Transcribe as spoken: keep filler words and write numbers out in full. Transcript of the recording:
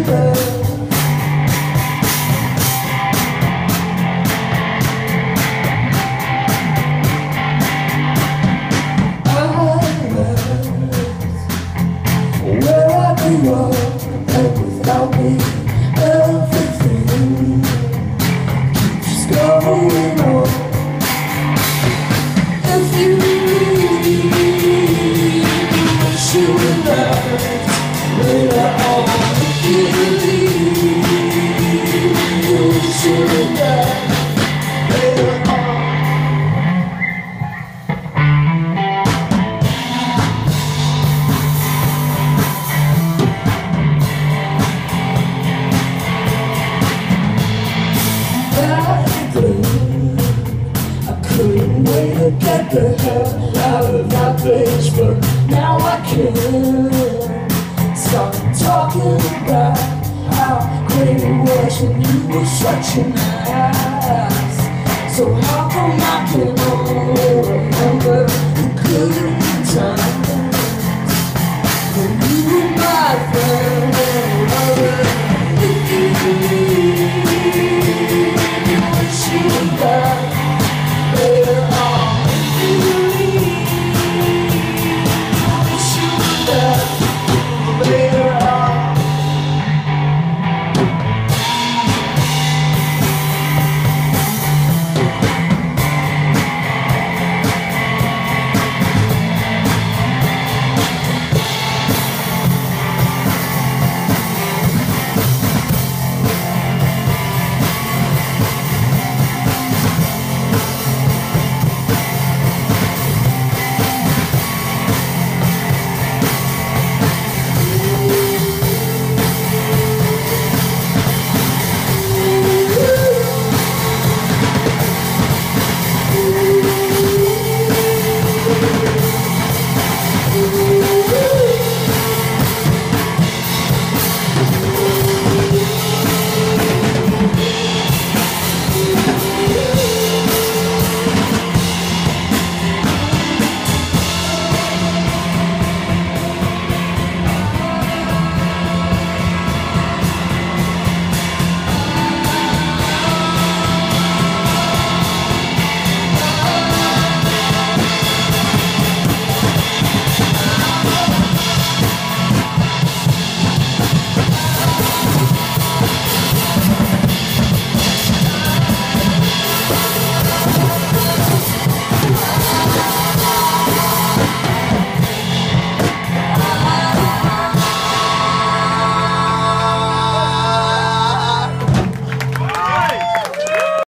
And without me, everything keeps going on. If you leave, you will left later on. If you leave, you should have left later on. I couldn't wait to get the hell out of that place, but now I can start talking about how great it was when you were such an ass. So how come I can only remember the good times when you were my friend?